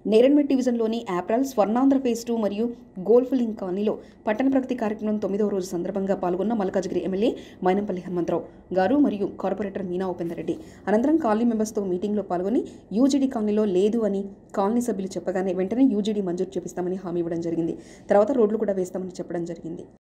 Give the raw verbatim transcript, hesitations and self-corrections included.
నేరెడ్మెట్ డివిజన్లోని April Swarnandhra phase two మరియు golf link కాలనీలో పట్టణ ప్రగతి కార్యక్రమం తొమ్మిదవ రోజు సందర్భంగా పాల్గొన్న మల్కాజ్గిరి ఎమ్మెల్యే మైనంపల్లి హనుమంతరావు గారు మరియు కార్పొరేటర్ మీనా ఉపేందర్ రెడ్డి అనంతరం కాలనీ మెంబర్స్తో మీటింగ్లో పాల్గొని యూజీడీ కాలనీలో లేదు అని కాలనీ సభ్యులు చెప్పగానే వెంటనే యూజీడీ మంజూరు చేపిస్తామని హామీ ఇవ్వడం జరిగింది. తర్వాత రోడ్లు కూడా వేస్తామని చెప్పడం జరిగింది.